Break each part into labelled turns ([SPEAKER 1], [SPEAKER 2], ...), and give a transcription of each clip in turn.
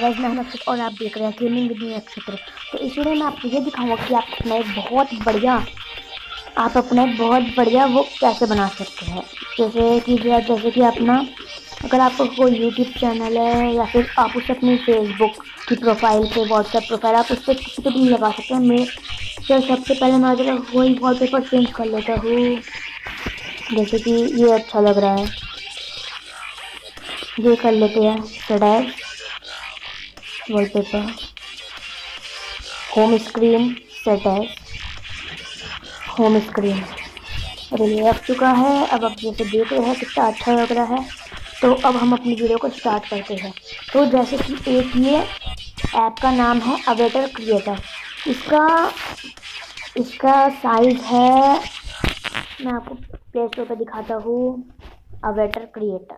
[SPEAKER 1] Guys, मैं हूं अक्षत और आप देख रहे हैं गेमिंग विद मी अक्षत। तो इस वीडियो में आपको ये दिखाऊंगा कि आप अपना एक बहुत बढ़िया वो कैसे बना सकते हैं। जैसे कि अपना अगर आपका कोई यूट्यूब चैनल है या फिर आप उसे अपनी फेसबुक की प्रोफाइल पे, व्हाट्सएप प्रोफाइल, आप उस पर किसी पे भी लगा सकते हैं। मैं तो सबसे पहले मैं जरा वही वॉलपेपर चेंज कर लेता हूँ। जैसे कि ये अच्छा लग रहा है, ये कर लेते हैं। Set wallpaper, home screen, set as home screen. अरे ये आ चुका है। अब आप जैसे देख रहे हैं कितना अच्छा लग रहा है। तो अब हम अपनी वीडियो को स्टार्ट करते हैं। तो जैसे कि एक ये ऐप का नाम है अवेटर क्रिएटर। इसका इसका साइज है, मैं आपको प्ले स्टोर पर दिखाता हूँ। अवेटर क्रिएटर,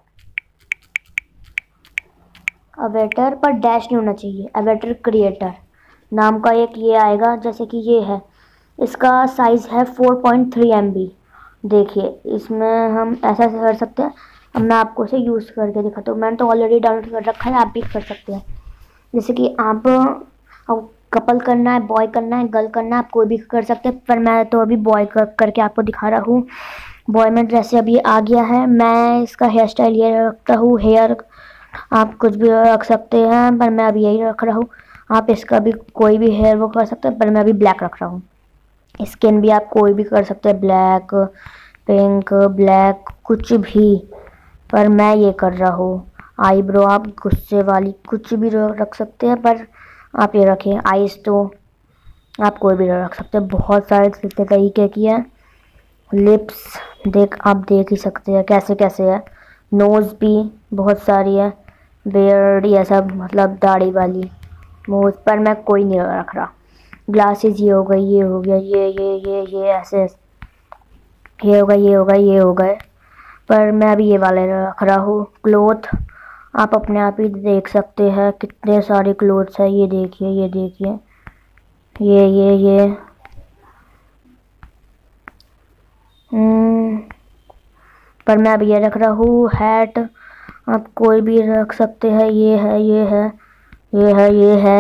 [SPEAKER 1] अवेटर पर डैश नहीं होना चाहिए, अवेटर क्रिएटर नाम का एक ये आएगा। जैसे कि ये है, इसका साइज़ है 4.3 MB। देखिए इसमें हम ऐसा कर सकते हैं। अब मैं आपको इसे यूज़ करके दिखाता हूँ। मैंने तो ऑलरेडी डाउनलोड कर रखा है, आप भी कर सकते हैं। जैसे कि आप कपल करना है, बॉय करना है, गर्ल करना है, आप कोई भी कर सकते हैं। पर मैं तो अभी बॉय करके आपको दिखा रहा हूँ। बॉय में जैसे अभी आ गया है। मैं इसका हेयर स्टाइल ये रखता हूँ। हेयर आप कुछ भी रख सकते हैं, पर मैं अभी यही रख रहा हूँ। आप इसका भी कोई भी हेयर वो कर सकते हैं, पर मैं अभी ब्लैक रख रहा हूँ। स्किन भी आप कोई भी कर सकते हैं, ब्लैक, पिंक, ब्लैक, कुछ भी, पर मैं ये कर रहा हूँ। आईब्रो आप गुस्से वाली कुछ भी रख सकते हैं, पर आप ये रखें। आइज़ तो आप कोई भी रख सकते हैं, बहुत सारे तरीके की है। लिप्स आप देख ही सकते हैं कैसे कैसे है। नोज़ भी बहुत सारी है। बियर्ड ये सब, मतलब दाढ़ी वाली। मुँह पर मैं कोई नहीं रख रहा। ग्लासेस ये हो गई, ये हो गया, ये ऐसे, ये होगा, ये होगा, ये हो गए, पर मैं अभी ये वाले रख रहा हूँ। क्लोथ आप अपने आप ही देख सकते हैं कितने सारे क्लोथ्स है। ये देखिए, ये देखिए, ये पर मैं अभी ये रख रहा हूँ। हैट आप कोई भी रख सकते हैं। ये है, ये है, ये है, ये है,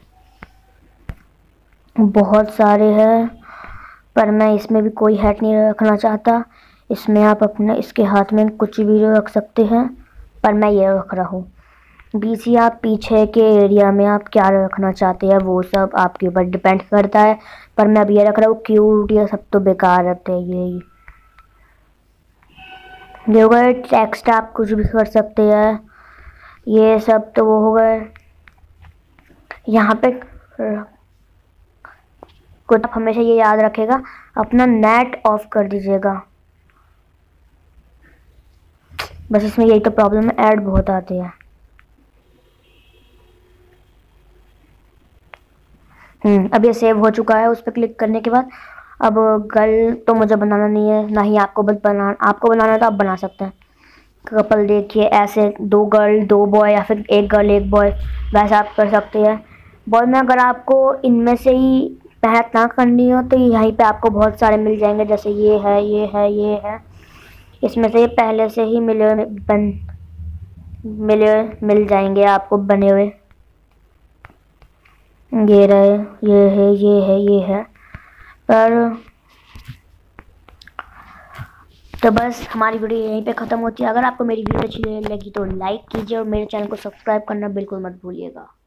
[SPEAKER 1] बहुत सारे हैं, पर मैं इसमें भी कोई हैट नहीं रखना चाहता। इसमें आप अपने इसके हाथ में कुछ भी रख सकते हैं, पर मैं ये रख रहा हूँ। बीसी आप पीछे के एरिया में आप क्या रखना चाहते हैं वो सब आपके ऊपर डिपेंड करता है, पर मैं अभी ये रख रहा हूँ। क्यूट ये सब तो बेकार रहते हैं। ये हो गए। टेक्स्ट आप कुछ भी कर सकते हैं। ये सब तो वो हो गए। यहाँ पे कुछ आप हमेशा ये याद रखेगा, अपना नेट ऑफ कर दीजिएगा। बस इसमें यही तो प्रॉब्लम है, ऐड बहुत आते हैं। अब ये सेव हो चुका है। उस पर क्लिक करने के बाद अब गर्ल तो मुझे बनाना नहीं है, ना ही आपको बनाना है तो आप बना सकते हैं। कपल देखिए ऐसे, 2 गर्ल 2 बॉय या फिर 1 गर्ल 1 बॉय, वैसा आप कर सकते हैं। बॉय में अगर आपको इनमें से ही मेहनत ना करनी हो तो यहीं पे आपको बहुत सारे मिल जाएंगे। जैसे ये है, ये है, ये है। इसमें से ये पहले से ही मिल जाएंगे आपको बने हुए। ये रहे, ये है, ये है, ये है। पर तो बस हमारी वीडियो यहीं पे ख़त्म होती है। अगर आपको मेरी वीडियो अच्छी लगी तो लाइक कीजिए और मेरे चैनल को सब्सक्राइब करना बिल्कुल मत भूलिएगा।